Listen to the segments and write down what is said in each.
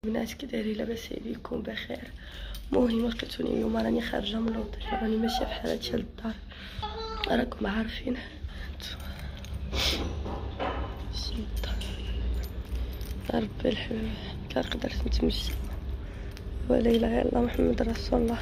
البنات كي دايرين؟ لاباس عليكم؟ بخير. المهم لقيتوني اليوم راني خارجه من لوطيل، راني ماشيه بحال هادشي للدار، راكم عارفين. ربي الحبيب لا قدرت نتمشى، ولا اله الا الله محمد رسول الله.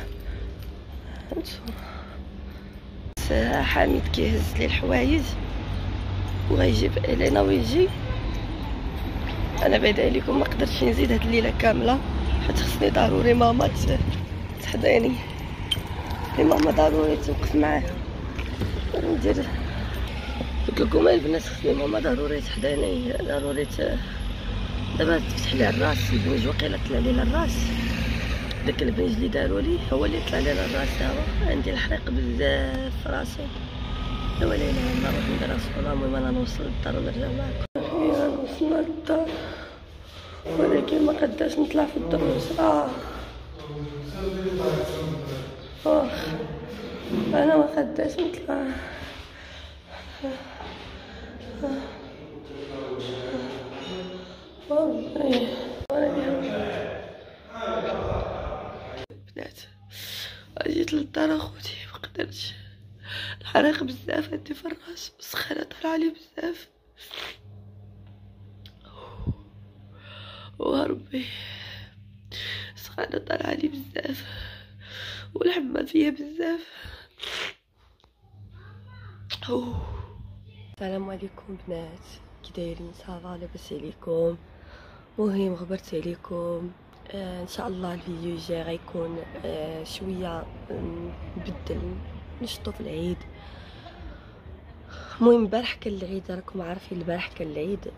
هانتوما حميد كيهز لي الحوايج وغيجيب الينا ويجي. انا بعدا عليكم ما قدرتش نزيد هاد الليله كامله، حيت خصني ضروري ماما تحضيني، ماما ضروري توقف معايا ندير. قلت لكم البنات خصني ماما ضروري تحضيني، ضروري دابا تفتح لي الراس. البنيج وقيله طلع لي الراس، داك البنيج اللي داروا لي هو اللي طلع لي الراس. هو عندي الحريق بزاف في راسي، لا اله الا الله محمد رسول الله. المهم انا نوصل للدار ونرجع معكم. اخيرا وصلنا للدار، ولكن ما قداش نطلع في الدروس. انا ما قداش نطلع. بنات جيت للدار اخوتي مقدرتش، الحريق بزاف عندي في الراس، السخانه طالعه لي بزاف وربي، السخانه طالعه لي بزاف والحمى فيا بزاف. السلام عليكم بنات، كي دايرين؟ صافا لاباس عليكم؟ مهم غبرت عليكم. ان شاء الله الفيديو الجاي غيكون شويه نبدل نشطو في العيد. المهم البارح كان العيد، راكم عارفين البارح كان العيد.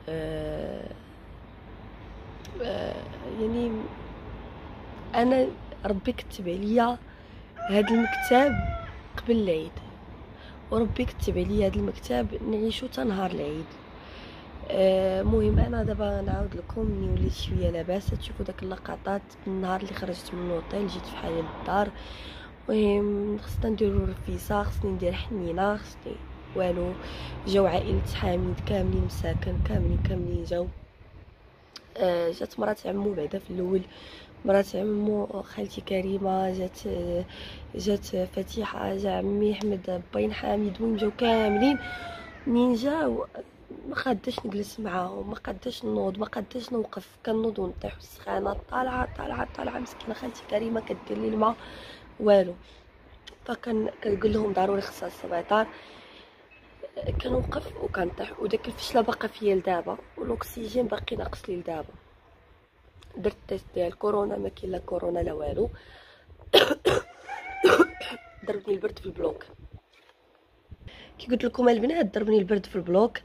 يعني انا ربي كتب عليا هذا المكتب قبل العيد، وربي كتب عليا هذا المكتب نعيشو حتى نهار العيد. مهم انا دابا نعاود لكم ملي وليت شويه لاباس تشوفوا داك اللقطات من النهار اللي خرجت من لوطيل جيت في حالي للدار. المهم خصنا نديرو رفيسه، خصني ندير حنينه، خصني والو. جاو عائله حميد كاملين مساكن، كاملين جاو. جات مرات عمو بعدا في الاول، مرات عمو خالتي كريمه، جات فتيحه، جا عمي احمد، باين حميد. المهم جاو كاملين. منين جاو ما قاداش نجلس معاهم، ما قاداش نوض، ما قاداش نوقف، كنوض ونطيح السخانه طالعه. مسكينه خالتي كريمه كدير لي الماء والو، كنقول لهم ضروري خصها السبيطار. كنوقف وكنطيح، وداك الفشله باقا فيا لدابا، والاكسجين باقي ناقص لي لدابا. درت تيست ديال كورونا، ما كاين لا كورونا لا والو. ضربني البرد في البلوك. كي قلت لكم البنات ضربني البرد في البلوك.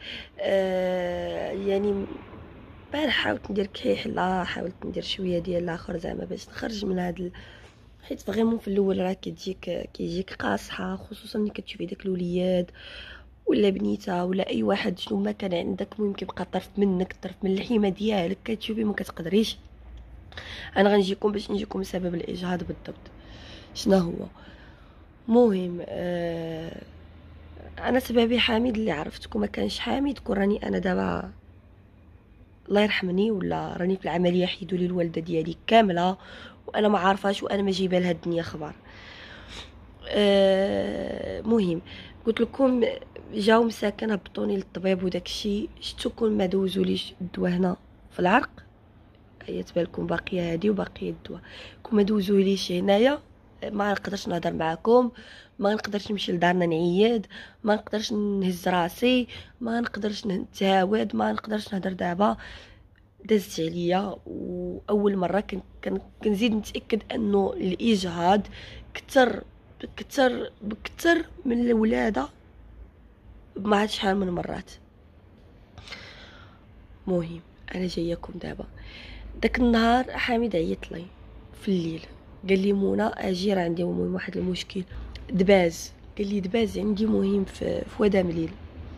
يعني البارح حاولت ندير كحيله، حاولت ندير شويه ديال الاخر زعما باش نخرج من هاد حيت فريمون في الاول راه كيجيك قاصحه، خصوصا ملي كتشوفي داك الوليد ولا بنيته ولا اي واحد شنو ما كان عندك. المهم كيبقى طرف منك، طرف من اللحيمه ديالك، كتشوفي ما كتقدريش. انا غنجيكم باش نجيكم سبب الاجهاض بالضبط شنو هو. مهم انا سببي حامد اللي عرفتكم، ما كانش حامد كون راني انا دابا الله يرحمني، ولا راني في العمليه حيدوا لي الوالده ديالي كامله وانا ما عارفاش، وانا ما جايبه لها الدنيا خبر. مهم قلت لكم جاو مساكن هبطوني للطبيب وداك الشيء. شفتو كون ما دوزوليش الدواء هنا في العرق، هي تبالكم باقيه هادي وباقيه الدواء، كون ما دوزوليش هنايا ما نقدرش نهضر معاكم، ما نقدرش نمشي لدارنا نعيد، ما نقدرش نهز راسي، ما نقدرش نتهاود، ما نقدرش نهضر. دابا دازت عليا، واول مره كنزيد نتاكد انه الاجهاض كتر من الولاده ما عاد شحال من مرات. مهم انا جاياكم دابا. داك النهار حميد عيط لي في الليل، قال لي منى اجي راه عندي مهم واحد المشكل دباز. قال لي دباز عندي مهم في ودا مليل.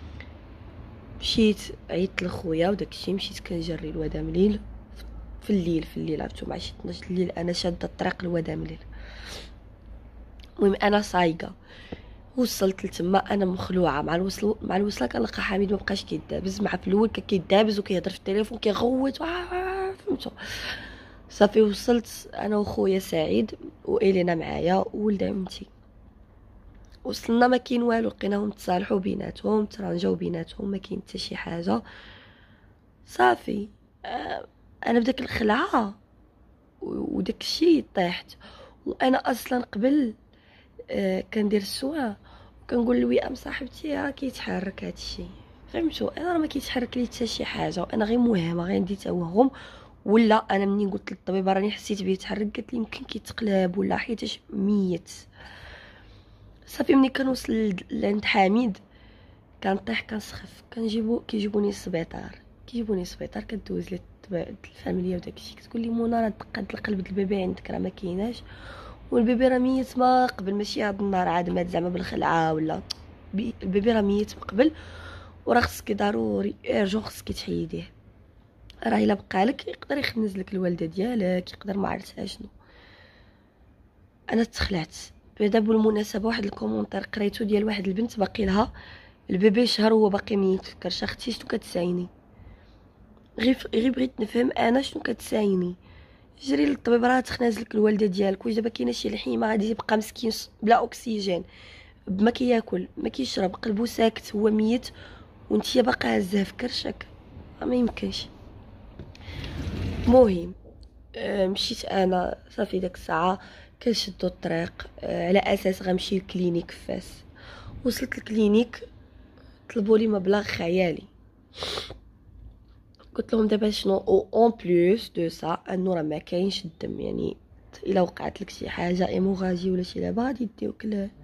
مشيت عيطت لخويا وداك الشيء، مشيت كنجري لودا مليل في الليل عرفتو مع شي 12 الليل انا شاده الطريق لودا مليل. المهم انا صايقه وصلت لتما انا مخلوعه. مع الوصله كنلقى حميد مبقاش كيدابز، مع في الاول كان كيدابز وكيهضر في التليفون كيغوت فهمتوا. صافي وصلت انا وخويا سعيد والينا معايا وولد عمتي. وصلنا ما كاين والو، لقيناهم تصالحوا بيناتهم، ترانجاو بيناتهم، ما كاين حتى شي حاجه. صافي انا بداك الخلعه وداك الشيء طيحت. وانا اصلا قبل كندير السوا وكنقول لويام صاحبتي راه كيتحرك هذا الشيء، فهمتوا؟ انا راه ما كيتحرك لي حتى شي حاجه، وانا غير موهمه، غير عندي توهم. ولا انا منين قلت للطبيبه راني حسيت بيه يتحرك، قالت لي يمكن كيتقلب ولا حيتاش ميت. صافي ملي كنوصل لعند حميد كنطيح كنسخف، كيجيبوني للسبيطار، كدوز لي الفاميليا وداكشي، كتقول لي منى راه دقات القلب د البيبي عندك راه ما كايناش، والبيبي راه ميت ما قبل، ماشي هاد النهار عاد مات زعما بالخلعه ولا البيبي راه ميت من قبل، وراه خصك ضروري ارجون خصك تحيديه، راه الا بقى لك يقدر يخنز لك الوالده ديالك، يقدر ما عرفتها شنو. انا تخلعت بعدا. بالمناسبه واحد الكومونتير قريتو ديال واحد البنت باقي لها البيبي شهر وهو باقي ميت، فكرش اختي شنو كتسايني؟ غير بغيت نفهم انا شنو كتسايني. جري للطبيب، راه تخناز لك الوالده ديالك، واش دابا كاينه شي لحيمه غادي يبقى مسكين بلا اكسجين، ما كياكل ما كيشرب، قلبو ساكت، هو ميت وانتي باقا هزاه في كرشك؟ ما يمكنش. مهم مشيت انا صافي داك الساعه كنشدو الطريق على اساس غنمشي لكلينيك فاس. وصلت الكلينيك طلبوا لي مبلغ خيالي، قلت لهم دابا شنو اون بلوس دو سا انه راه ما كاينش الدم، يعني الا وقعت لك شي حاجه ايموغاجي ولا شي لعبه غادي يديوك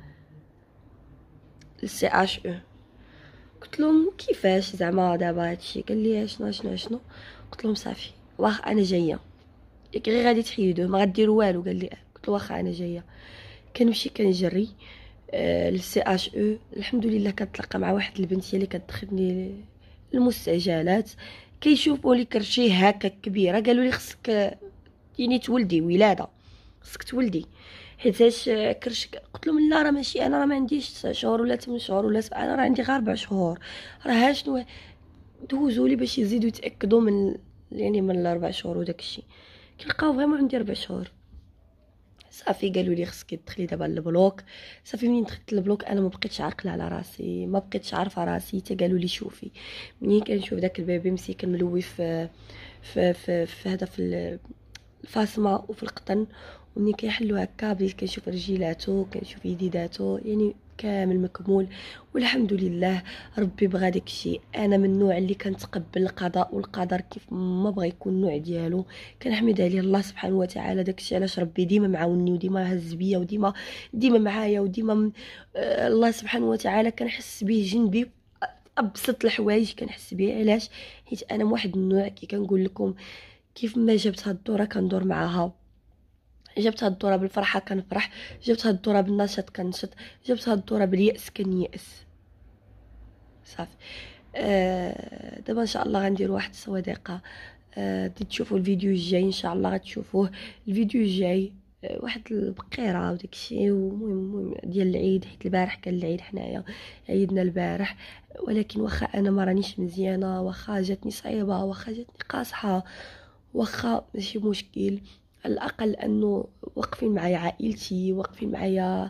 للسي اش او. قلت لهم كيفاش زعما دابا هادشي؟ قال لي شنو. قلت لهم صافي واخ انا جايه، ياك غير غادي تحيدوه ما غديروا والو؟ قال لي قلت له واخا انا جايه. كنمشي كنجري للسي اش او. الحمد لله كنتلاقى مع واحد البنت هي اللي كتدخلني المستعجلات، كيشوفوا لي كرشي هكا كبيره، قالوا لي خصك يعني تولدي ولاده، خصك تولدي حيتاش كرشك. قلت لهم لا راه ماشي انا، راه ما عنديش 9 شهور ولا 8 شهور ولا 7، انا راه عندي غير 4 شهور. راه شنو دوزوا لي باش يزيدوا يتاكدوا من يعني من ال4 شهور وداك الشيء، كنلقاو فريمون عندي 4 شهور. صافي قالوا لي خصك تدخلي دابا للبلوك. صافي منين دخلت للبلوك انا ما بقيتش عاقله على راسي، ما بقيتش عارفه راسي. حتى قالوا لي شوفي منين كنشوف داك البيبي مسكين ملوي في هذا في الفاصمه وفي القطن، ومنين كيحلو هكا بديت كنشوف رجيلاتو كنشوف يديداتو يعني كامل مكمول. والحمد لله ربي بغى داكشي. انا من النوع اللي كنتقبل القضاء والقدر كيف ما بغى يكون النوع ديالو، كنحمد عليه الله سبحانه وتعالى. داكشي علاش ربي ديما معاوني وديما هز بيا وديما معايا وديما الله سبحانه وتعالى كنحس به جنبي. ابسط الحوايج كنحس به. علاش؟ حيت انا واحد النوع كي كنقول لكم كيف ما جبت هاد الدوره كندور معاها، جبت هاد الدوره بالفرحه كنفرح، جبت هاد الدوره بالنشاط كنشط، جبت هاد الدوره بالياس كنيأس. صافي دابا ان شاء الله غندير واحد الصوادقه تشوفوا الفيديو الجاي ان شاء الله غتشوفوه. الفيديو الجاي واحد البقيره وداكشي، ومهم ديال العيد، حيت البارح كان العيد حنايا عيدنا البارح. ولكن واخا انا ما رانيش مزيانه، واخا جاتني صعيبه، واخا جاتني قاصحه، واخا ماشي مشكل، على الاقل انه واقفين معايا عائلتي، واقفين معايا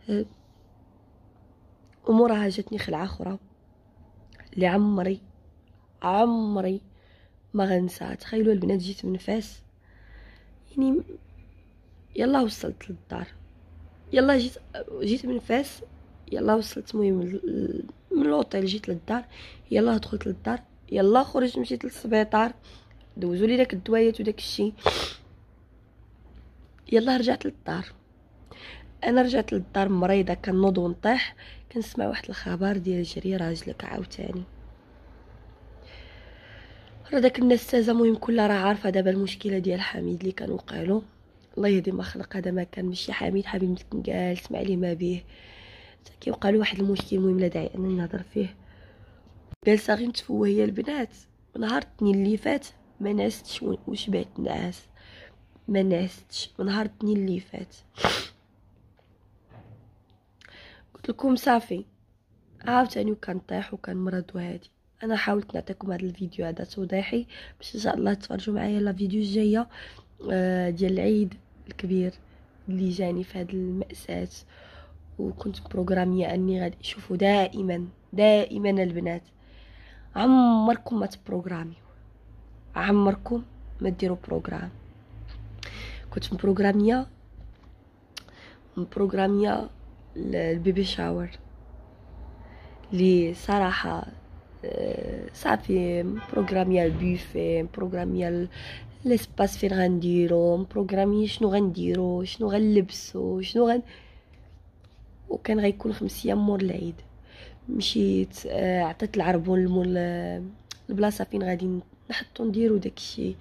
امورها. جاتني خلعه اخرى اللي عمري ما غنسى. تخيلوا البنات جيت من فاس، يعني يلا وصلت للدار، يلا جيت من فاس، يلا وصلت مهم من لوطيل جيت للدار، يلا دخلت للدار، يلا خرجت مشيت للسبيطار دوزوا لي داك الدوايات وداك الشيء، يلا رجعت للدار. انا رجعت للدار مريضه كنوض ونطيح، كنسمع واحد الخبر ديال جري راجلك عاوتاني. راه داك النسازه مهم كلها راه عارفه دابا المشكله ديال حميد اللي كان وقعلو. الله يهدي ما خلق، هذا ما كان ماشي حميد مسكين جالس مع لي ما به، كيوقع له واحد المشكل مهم لا داعي انني نهضر فيه. جالسه غير نتفوه هي البنات. نهار الاثنين اللي فات ما نعستش وشبعت نعاس، ما نعستش من نهار الاثنين اللي فات. قلت لكم صافي عاوتاني وكنطيح وكنمرض وهادي. انا حاولت نعطيكم هذا الفيديو هذا توضيحي باش ان شاء الله تفرجوا معايا لا فيديو الجايه ديال العيد الكبير اللي جاني في هذه المأساة، وكنت بروغراميه اني غادي نشوفو دائما البنات. عمركم ما تبروغراميو، عمركم ما ديروا بروغرام. كنت مبروغراميه البيبي شاور اللي صراحه صافي، مبروغراميه البوفيه، مبروغراميه ليسباس فين غنديرو، مبروغراميه شنو غنديرو، شنو غنلبسو، وكان غيكون 5 ايام مور العيد. مشيت عطيت العربون لمول البلاصه فين غادي نحطو نديرو داكشي.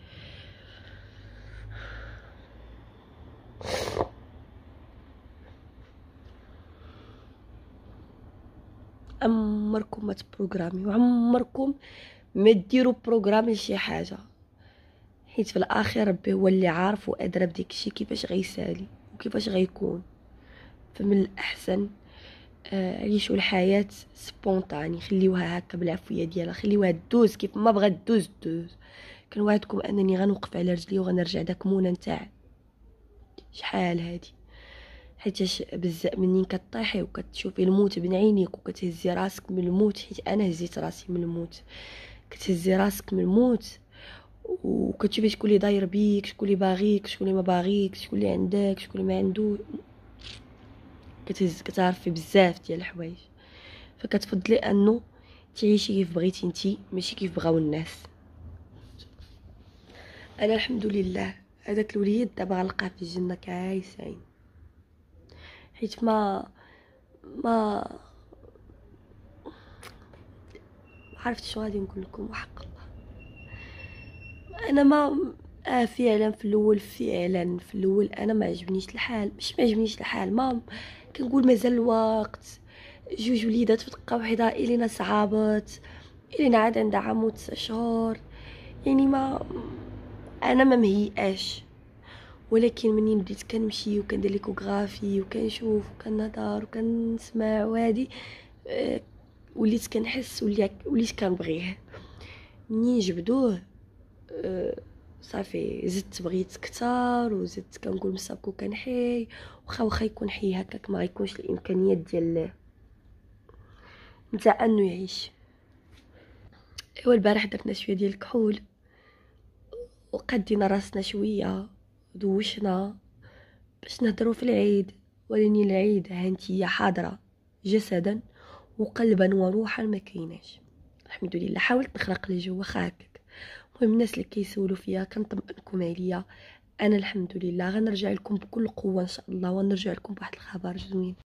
عمركم ما تبروغراميو، عمركم ما ديروا بروغرام لشي حاجه، حيت في الاخير ربي هو اللي عارف وادرى بديك الشيء كيفاش غيسالي وكيفاش غيكون. فمن الاحسن عيشوا الحياه سبونطاني، خليوها هكا بالعفويه ديالها، خليوها دوز كيف ما بغات دوز. كنوعدكم انني غنوقف على رجلي وغنرجع داك منى نتاع شحال هادي، حيتاش بزاف منين كطيحي وكتشوفي الموت بين عينيك وكتهزي راسك من الموت، حيت انا هزيت راسي من الموت. كتهزي راسك من الموت وكتشوفي شكون اللي داير بيك، شكون اللي باغيك، شكون اللي ما باغيك، شكون اللي عندك، شكون اللي ما عنده. كتعرفي بزاف ديال الحوايج، فكتفضلي انه تعيشي كيف بغيتي نتي ماشي كيف بغاو الناس. انا الحمد لله هذاك الوليد دابا غنلقاه في الجنه كعايسين، حيت ما عرفت شنو غادي نقول لكم. وحق الله انا ما فعلا في الاول انا ما عجبنيش الحال، مش ما عجبنيش الحال، ما كنقول مازال الوقت. 2 وليدات في دقه وحده، الينا صعابت، الينا عاد عندها عام و9 شهور، يعني ما انا ما مهيئاش. ولكن منين بديت كنمشي وكندير ليكوغرافي وكنشوف وكنهضر وكنسمع وهادي وليت كنحس، وليت كنبغيه. منين جبدوه صافي زدت بغيت كتار، وزدت كنقول مسابكو كنحي، واخا يكون حي هكاك ما غيكونش الامكانيات ديال نتاع انه يعيش. ايوا البارح درنا شويه ديال الكحول وقدينا راسنا شويه، دوشنا باش نهضروا في العيد، ولكن العيد هانتي حاضره جسدا وقلبا وروحا ما كايناش. الحمد لله حاولت نخرق الجو واخا هكاك. المهم الناس اللي كيسولوا فيا كنطمئنكم عليا، انا الحمد لله غنرجع لكم بكل قوه ان شاء الله، ونرجع لكم بواحد الخبر زوين.